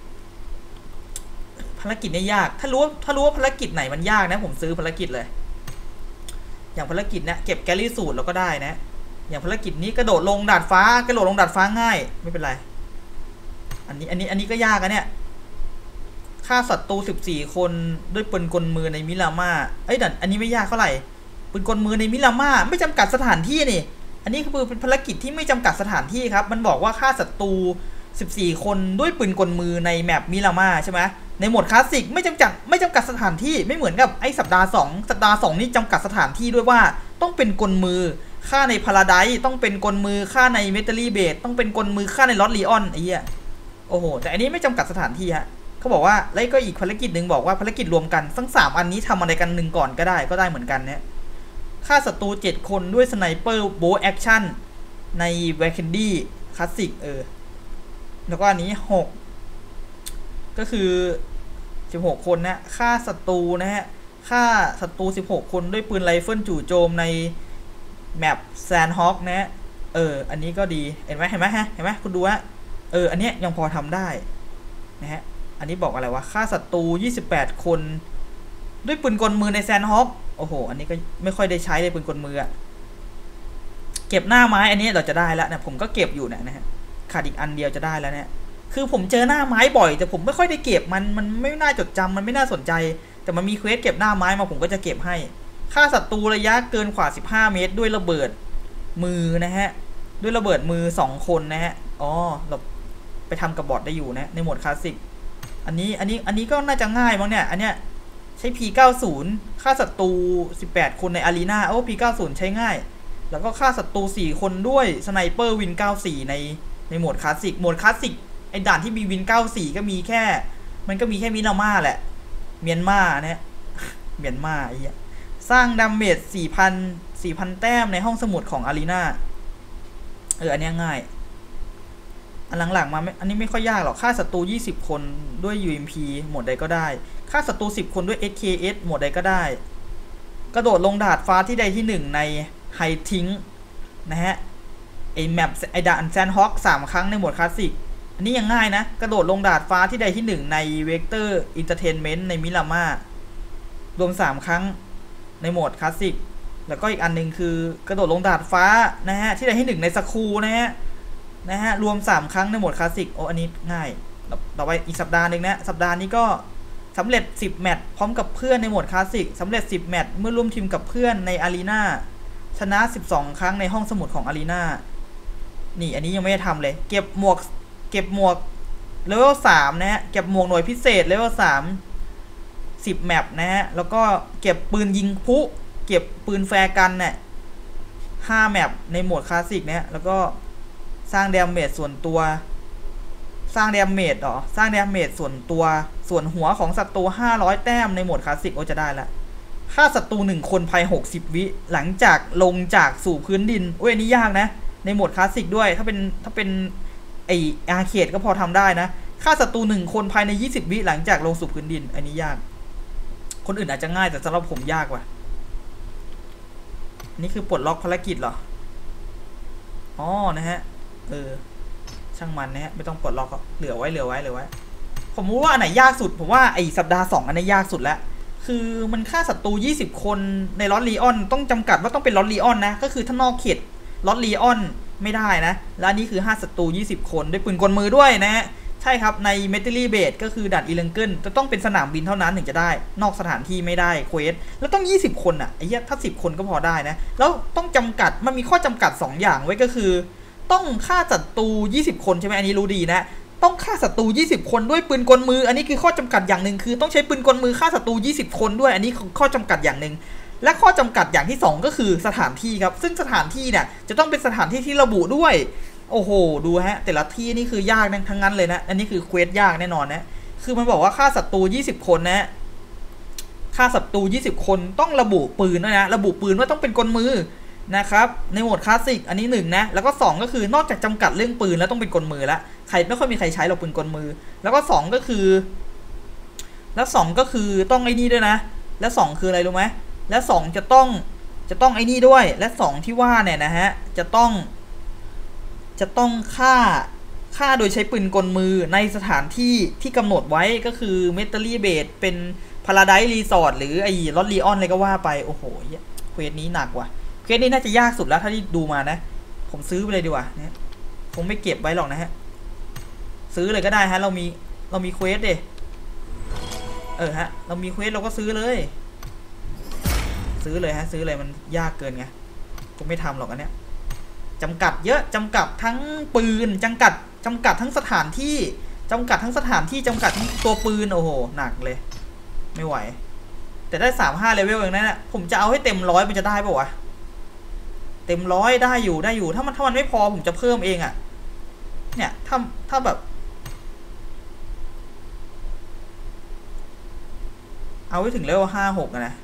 ภารกิจเนี่ยยากถ้ารู้ว่าภารกิจไหนมันยากนะผมซื้อภารกิจเลยอย่างภารกิจเนี่ยเก็บแกลลี่สูตรเราก็ได้นะอย่างภารกิจนี้กระโดดลงดาดฟ้าง่ายไม่เป็นไรอันนี้ก็ยากอะเนี่ยฆ่าศัตรู14 คนด้วยปืนกลมือในมิลาม่าแต่อันนี้ไม่ยากเท่าไหร่ปืนกลมือในมิลาม่าไม่จำกัดสถานที่นี่อันนี้คือเป็นภารกิจที่ไม่จำกัดสถานที่ครับมันบอกว่าฆ่าศัตรู14 คนด้วยปืนกลมือในแมปมิลาม่าใช่ไหมในโหมดคลาสสิกไม่จำกัดสถานที่ไม่เหมือนกับไอ้สัปดาห์2นี่จำกัดสถานที่ด้วยว่าต้องเป็นกลมือฆ่าในพาราไดซ์ต้องเป็นกลมือฆ่าในเมทัลลี่เบดต้องเป็นกลมือฆ่าในลอตลีออนไอ้เหี้ยโอ้โหแต่อันนี้ไม่จำกัดสถานที่ฮะเขาบอกว่าแล้วก็อีกภารกิจหนึ่งบอกว่าภารกิจรวมกันทั้ง3 อันนี้ทำอะไรกัน1 ก่อนก็ได้เหมือนกันเนี่ยฆ่าศัตรู7 คนด้วยสไนเปอร์โบว์แอคชั่นในแวคเคนดี้คลาสสิกแล้วก็อันนี้6ก็คือ16 คนนะฆ่าศัตรูนะฮะฆ่าศัตรู16 คนด้วยปืนไรเฟิลจู่โจมในแมปแซนฮอคนะอันนี้ก็ดีเห็นไหมคุณดูฮะอันนี้ยังพอทำได้นะฮะอันนี้บอกอะไรวะฆ่าศัตรู28 คนด้วยปืนกลมือในแซนฮอคโอ้โหอันนี้ก็ไม่ค่อยได้ใช้เลยปืนกลมือเก็บหน้าไม้อันนี้เราจะได้แล้วนะผมก็เก็บอยู่นะฮะขาดอีกอันเดียวจะได้แล้วเนี่ยคือผมเจอหน้าไม้บ่อยแต่ผมไม่ค่อยได้เก็บมันไม่น่าจดจำมันไม่น่าสนใจแต่มันมีเควสเก็บหน้าไม้มาผมก็จะเก็บให้ฆ่าศัตรูระยะเกินกว่า15เมตรด้วยระเบิดมือนะฮะด้วยระเบิดมือ2คนนะฮะอ๋อเราไปทำกับบอทได้อยู่นะในโหมดคลาสสิกอันนี้ก็น่าจะง่ายมั้งเนี่ยอันเนี้ยใช้ P90 ฆ่าศัตรู18คนในอารีนาโอ้ P90 ใช้ง่ายแล้วก็ฆ่าศัตรู4คนด้วยสไนเปอร์วิน94ในโหมดคลาสสิกโหมดคลาสสิกไอ้ด่านที่มีวิน94ก็มีแค่มันก็มีแค่มินาม่าแหละเมียนมาเนี่ยเมียนมาไอ้เหี้ยสร้างดาเมจ 4,000 แต้มในห้องสมุดของอารีนาอันนี้ง่ายอันหลังๆมาอันนี้ไม่ค่อยยากหรอกฆ่าศัตรู20คนด้วย UMP โหมดใดก็ได้ฆ่าศัตรู10คนด้วย SKS โหมดใดก็ได้กระโดดลงดาดฟ้าที่ใดที่1ในไฮทิงนะฮะไอแมปไอด่านแซนฮอค3ครั้งในโหมดคลาสสิกอันนี้ยังง่ายนะกระโดดลงดาดฟ้าที่ใดที่1ในเวกเตอร์อินเตอร์เทนเมนต์ในมิลามารวม3ครั้งในโหมดคลาสสิกแล้วก็อีกอันนึงคือกระโดดลงดาดฟ้านะฮะที่ใดที่1ในสคูนะฮะรวม3ครั้งในโหมดคลาสสิกโอ้อันนี้ง่ายต่อไปอีกสัปดาห์นึงนะสัปดาห์นี้ก็สำเร็จ10แมตช์พร้อมกับเพื่อนในโหมดคลาสสิกสำเร็จ10แมตช์เมื่อร่วมทีมกับเพื่อนในอารีนาชนะ12ครั้งในห้องสมุดของอารีนานี่อันนี้ยังไม่ได้ทำเลยเก็บหมวกเลเวล3นะฮะเก็บหมวกหน่วยพิเศษเลเวล3 10แมปนะฮะแล้วก็เก็บปืนยิงพลุเก็บปืนแฟร์กันเนี่ย5แมปในโหมดคลาสสิกเนี่ยแล้วก็สร้างดาเมจส่วนตัวสร้างดาเมจส่วนตัวส่วนหัวของศัตรู500แต้มในโหมดคลาสสิกโอ้จะได้ละฆ่าศัตรู1คนภาย60วิหลังจากลงจากสู่พื้นดินโอ้ยอันนี้ยากนะในโหมดคลาสสิกด้วยถ้าเป็นไออาร์เคดก็พอทำได้นะฆ่าศัตรู1คนภายใน20วิหลังจากลงสู่พื้นดินอันนี้ยากคนอื่นอาจจะง่ายแต่สำหรับผมยากว่ะนี่คือปลดล็อกภารกิจเหรออ๋อนะฮะช่างมันนะฮะไม่ต้องปลดล็อกก็เหลือไว้ผมว่าอันไหนยากสุดผมว่าไอสัปดาห์2อันนี้ยากสุดแล้วคือมันฆ่าศัตรู20คนในล็อตลีออนต้องจำกัดว่าต้องเป็นล็อตลีออนนะก็คือถ้านอกเขตล็อตลีออนไม่ได้นะและอันนี้คือ5ศัตรู20คนด้วยปืนกลมือด้วยนะฮะใช่ครับในเมทัลลี่เบสก็คือด่านอีเลงเกิลจะต้องเป็นสนามบินเท่านั้นถึงจะได้นอกสถานที่ไม่ได้เควสแล้วต้อง20คนอ่ะไอ้เหี้ยถ้า10คนก็พอได้นะแล้วต้องจำกัดมันมีข้อจำกัด2อย่างไว้ก็คือต้องฆ่าศัตรู20คนใช่ไหมอันนี้รู้ดีนะต้องฆ่าศัตรู20คนด้วยปืนกลมืออันนี้คือข้อจำกัดอย่างหนึ่งคือต้องใช้ปืนกลมือฆ่าศัตรู20คนด้วยอันนี้ข้อจำกัดอย่างหนึ่งและข้อจำกัดอย่างที่2ก็คือสถานที่ครับซึ่งสถานที่เนี่ยจะต้องเป็นสถานที่ที่ระบุด้วยโอ้โหดูฮะแต่ละที่นี่คือยากทั้งนั้นเลยนะอันนี้คือเควสยากแน่นอนนะคือมันบอกว่าฆ่าศัตรู20คนนะฆ่าศัตรู20คนต้องระบุปืนด้วยนะระบุปืนว่าต้องเป็นกลมือนะครับในโหมดคลาสสิกอันนี้1นะแล้วก็2ก็คือนอกจากจำกัดเรื่องปืนแล้วต้องเป็นกลมือแล้วใครไม่ค่อยมีใครใช้หรอกปืนกลมือแล้วก็2ก็คือต้องไอ้นี่ด้วยนะแล้ว2คืออะไรรู้ไหมและ2จะต้องไอ้นี่ด้วยและ2ที่ว่าเนี่ยนะฮะจะต้องฆ่าโดยใช้ปืนกลมือในสถานที่ที่กำหนดไว้ก็คือเมทัลลี่เบสเป็นพาราไดซ์รีสอร์ทหรือไอ้ลอตลีออนอะไรก็ว่าไปโอ้โหเควสนี้หนักว่ะเควสนี้น่าจะยากสุดแล้วถ้าที่ดูมานะผมซื้อไปเลยดีกว่าเนี่ยผมไม่เก็บไว้หรอกนะฮะซื้อเลยก็ได้ฮะเรามีเควสดิฮะเรามีเควสเราก็ซื้อเลยฮะซื้อเลยมันยากเกินไงผมไม่ทำหรอกอันเนี้ยจำกัดเยอะจำกัดทั้งปืนจำกัดทั้งสถานที่จำกัดทั้งตัวปืนโอ้โหหนักเลยไม่ไหวแต่ได้35เลเวลอย่างนั้นนะผมจะเอาให้เต็ม100มันจะได้ป่าววะเต็ม100ได้อยู่ถ้ามันไม่พอผมจะเพิ่มเองอ่ะเนี่ยถ้าแบบเอาไว้ถึงเลเวล56นะ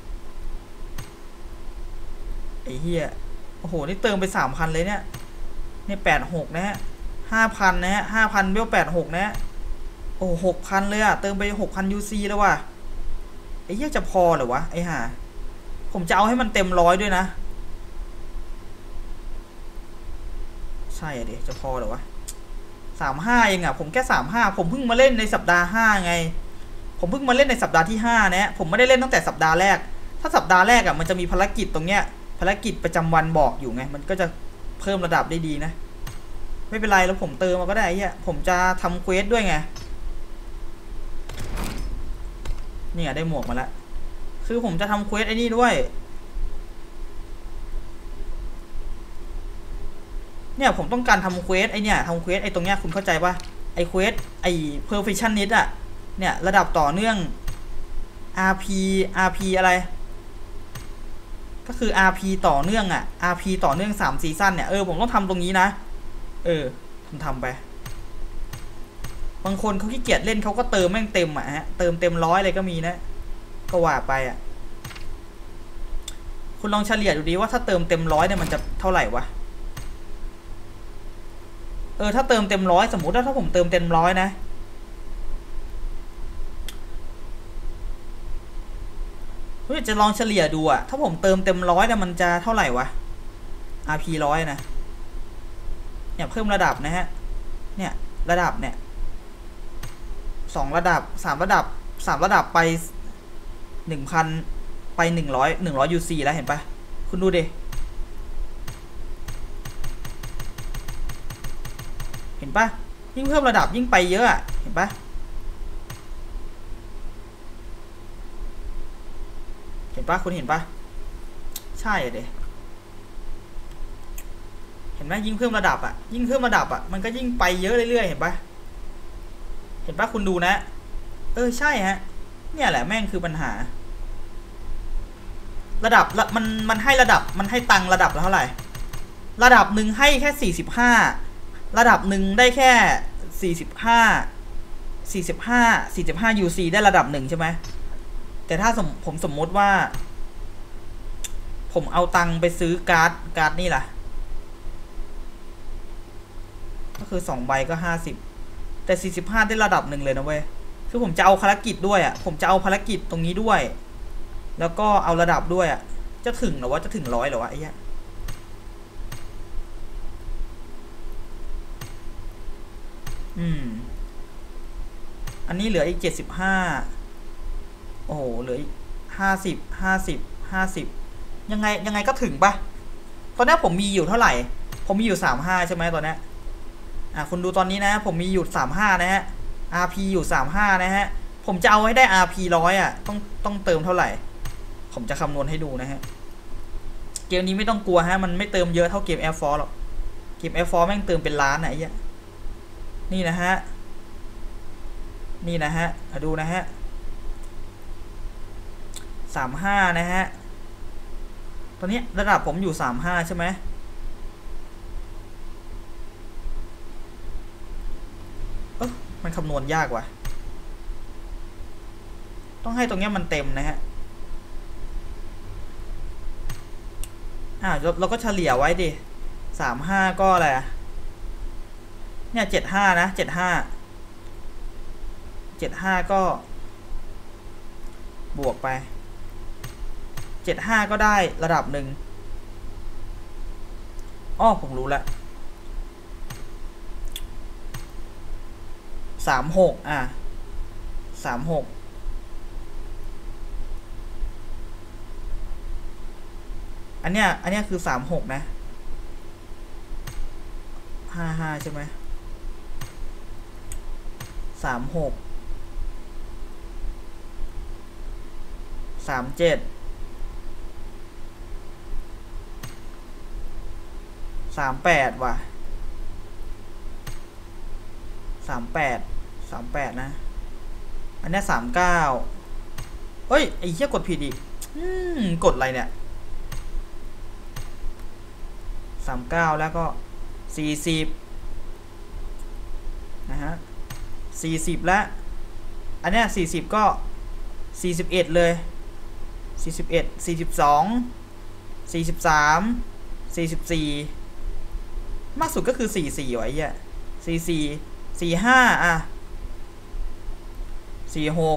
ไอ้เหี้ยโอ้โหนี่เติมไป 3,000 เลยเนี่ย86นะฮะ 5,000 นะฮะ 5,000 เวล86นะฮะโอ้ 6,000 เลยอ่ะเติมไป 6,000 UC แล้วว่ะไอ้เหี้ยจะพอเหรอวะไอ้ห่าผมจะเอาให้มันเต็ม100ด้วยนะใช่ดิจะพอเหรอวะ35เองอ่ะผมแค่35ผมเพิ่งมาเล่นในสัปดาห์5ไงผมเพิ่งมาเล่นในสัปดาห์ที่5นะผมไม่ได้เล่นตั้งแต่สัปดาห์แรกถ้าสัปดาห์แรกอ่ะมันจะมีภารกิจตรงเนี้ยภารกิจประจำวันบอกอยู่ไงมันก็จะเพิ่มระดับได้ดีนะไม่เป็นไรแล้วผมเติมมาก็ได้เฮียผมจะทำเควสด้วยไงเนี่ยได้หมวกมาแล้วคือผมจะทำเควสไอ้นี่ด้วยเนี่ยผมต้องการทำเควสไอเนี่ยทำเควสไอตรงเนี้ยคุณเข้าใจปะไอเควสไอ perfectionist อะเนี่ยระดับต่อเนื่อง RP อะไรก็คือ RP ต่อเนื่องอะ RP ต่อเนื่อง3ซีซั่นเนี่ยผมต้องทำตรงนี้นะทำไปบางคนเขาขี้เกียจเล่นเขาก็เติมแม่งเต็มอะฮะเติมเต็ม100เลยก็มีนะก็ว่าไปอะคุณลองเฉลี่ยดูดิว่าถ้าเติมเต็ม100เนี่ยมันจะเท่าไหร่วะถ้าเติมเต็ม100สมมุติว่าถ้าผมเติมเต็ม100นะเฮ้ยจะลองเฉลี่ยดูอะถ้าผมเติมเต็ม100เนี่ยมันจะเท่าไหร่วะ RP 100นะเนี่ยเพิ่มระดับนะฮะเนี่ยระดับเนี่ย2ระดับ3ระดับ3ระดับไป 1,000 ไป100 UC แล้วเห็นปะคุณดูดิเห็นปะยิ่งเพิ่มระดับยิ่งไปเยอะอะเห็นปะคุณเห็นปะใช่เดเห็นไหมยิ่งเพิ่มระดับอะมันก็ยิ่งไปเยอะเรื่อยๆเห็นปะคุณดูนะใช่ฮะเนี่ยแหละแม่งคือปัญหาระดับมันให้ระดับมันให้ตังระดับละเท่าไหร่ระดับหนึ่งให้แค่45ระดับหนึ่งได้แค่45 UC ได้ระดับหนึ่งใช่ไหมแต่ถ้าผมสมมติว่าผมเอาตังไปซื้อการ์ดนี่ล่ะก็คือ2ใบก็50แต่45ได้ระดับหนึ่งเลยนะเว้ยคือผมจะเอาภารกิจด้วยอ่ะผมจะเอาภารกิจตรงนี้ด้วยแล้วก็เอาระดับด้วยอ่ะจะถึงหรอวะจะถึง100หรอวะไอ้เหี้ยอันนี้เหลืออีก75โอ้โหเหลืออีก50ยังไงก็ถึงปะตอนนี้ผมมีอยู่เท่าไหร่ผมมีอยู่35ใช่ไหมตอนนี้คุณดูตอนนี้นะผมมีอยู่35นะฮะ RP อยู่35นะฮะผมจะเอาให้ได้ RP 100อ่ะต้องเติมเท่าไหร่ผมจะคำนวณให้ดูนะฮะเกมนี้ไม่ต้องกลัวฮะมันไม่เติมเยอะเท่าเกม Air Force หรอกเกม Air Force แม่งเติมเป็นล้านไหนอ่ะนี่นะฮะดูนะฮะ35นะฮะตอนนี้ระดับผมอยู่35ใช่ไหมมันคำนวณยากว่ะต้องให้ตรงนี้มันเต็มนะฮะเราก็เฉลี่ยไว้ดิ35ก็อะไรเนี่ย75นะ75ก็บวกไป75ก็ได้ระดับหนึ่งผมรู้แล้ว3636อันเนี้ยคือ36นะ55ใช่ไหม36 37 38ว่ะ38นะอันนี้39เฮ้ยไอ้เหี้ยกดผิดอีกกดอะไรเนี่ย39แล้วก็40นะฮะ40แล้วอันเนี้ย40ก็41เลย41 42 43 44มากสุดก็คือ44ไว้เหี้ย44 45 46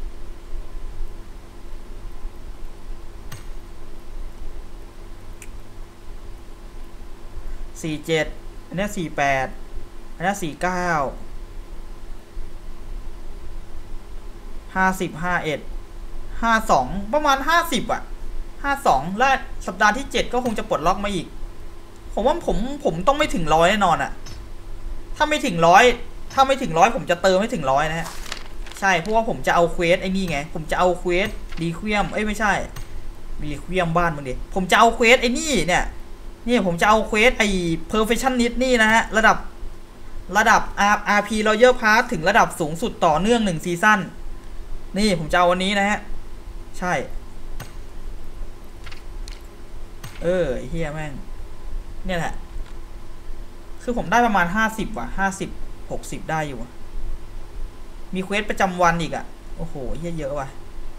47อันนี้48อันนี้49 50 51 52ประมาณ50อ่ะ52และสัปดาห์ที่7ก็คงจะปลดล็อกมาอีกผมว่าผมต้องไม่ถึง100แน่นอนอ่ะถ้าไม่ถึงร้อยถ้าไม่ถึง100ผมจะเติมให้ถึง100นะฮะใช่เพราะว่าผมจะเอาเควสไอ้นี่ไงผมจะเอาเควสรีเควมไม่ใช่รีเควมบ้านมึงดิผมจะเอาเควสไอ้นี่เนี่ยนี่ผมจะเอาเควสไอ้ perfectionist นี่นะฮะระดับRP Royal Pass ถึงระดับสูงสุดต่อเนื่อง1ซีซั่นนี่ผมจะเอาวันนี้นะฮะใช่ไอ้เฮียแม่งเนี่ยแหละคือผมได้ประมาณ50ว่ะ50-60ได้อยู่มีเควสประจำวันอีกอะโอ้โหเฮียเยอะว่ะ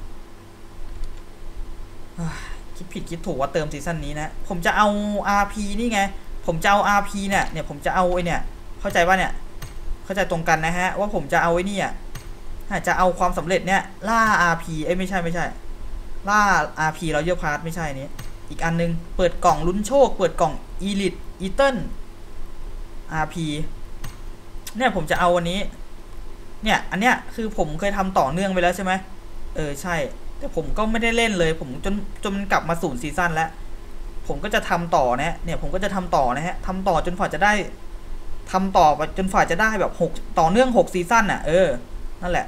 คิดผิดคิดถูกว่าเติมซีซั่นนี้นะผมจะเอา RP นี่ไงผมจะเอา RP เนี่ยผมจะเอาไอ้เนี่ยเข้าใจป่ะเนี่ยเข้าใจตรงกันนะฮะว่าผมจะเอาไอ้นี่จะเอาความสำเร็จเนี่ยล่า RP ไม่ใช่ล่า RP เราเยอะพาร์ทไม่ใช่นี้อีกอันนึงเปิดกล่องลุ้นโชคเปิดกล่อง Elite Eaton RP เนี่ยผมจะเอาวันนี้เนี่ยอันเนี้ยคือผมเคยทำต่อเนื่องไปแล้วใช่ไหมใช่แต่ผมก็ไม่ได้เล่นเลยผมจนมันกลับมา0ซีซั่นแล้วผมก็จะทำต่อเนี่ยผมก็จะทำต่อนะฮะทำต่อจนฝ่าจะได้ทำต่อจนฝ่าจะได้แบบ6ต่อเนื่อง6ซีซั่นนั่นแหละ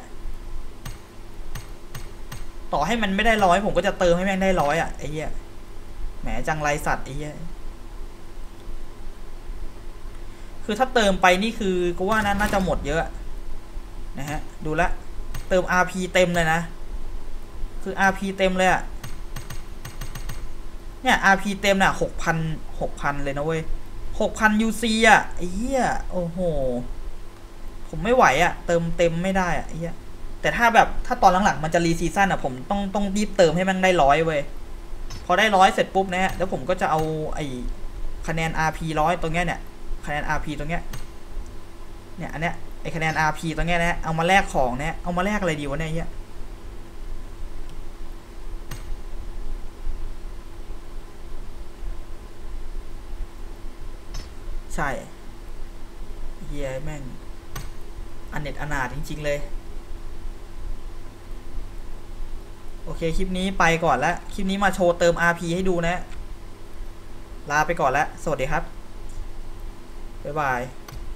ต่อให้มันไม่ได้100ผมก็จะเติมให้แม่งได้100ไอ้เหี้ยแหมจังไรสัตว์ไอ้เหี้ยคือถ้าเติมไปนี่คือกูว่าน่าจะหมดเยอะนะฮะดูแลเติม RP เต็มเลยนะคือ RP เต็มเลยเนี่ย RP เต็มน่ะ6,000เลยนะเว้ย6,000 UC ไอ้เหี้ยโอ้โหผมไม่ไหวเติมเต็มไม่ได้ไอ้เหี้ยแต่ถ้าตอนหลังๆมันจะรีซีซั่นผมต้องรีบเติมให้มันได้100เว้ยพอได้100เสร็จปุ๊บนะฮะแล้วผมก็จะเอาไอ้คะแนน RP 100ตรงเนี้ยเนี่ยคะแนน RP ตรงเนี้ยเนี่ยอันเนี้ยไอ้คะแนน RP ตรงเนี้ยนะเอามาแลกของเนี่ยเอามาแลกอะไรดีวะเนี่ยใช่เฮียแม่งอันเน็ตอนาถจริงๆเลยโอเคคลิปนี้ไปก่อนแล้วคลิปนี้มาโชว์เติม RP ให้ดูนะลาไปก่อนแล้วสวัสดีครับบ๊ายบาย